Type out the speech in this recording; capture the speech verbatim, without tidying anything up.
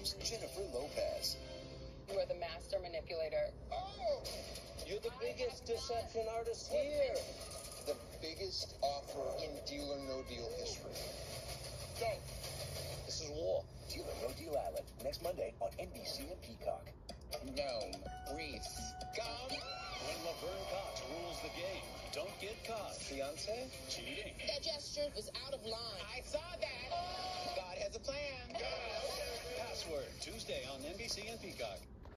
Here's Jennifer Lopez. You are the master manipulator. Oh! You're the biggest deception artist here. The biggest offer in Deal or No Deal history. Go. This is war. Deal or No Deal Island, next Monday on N B C and Peacock. Gnome, wreath, gum. When Laverne Cox rules the game, don't get caught. Fiance? Cheating. That gesture was out of line. I saw that. God has a plan. Password, Tuesday on N B C and Peacock.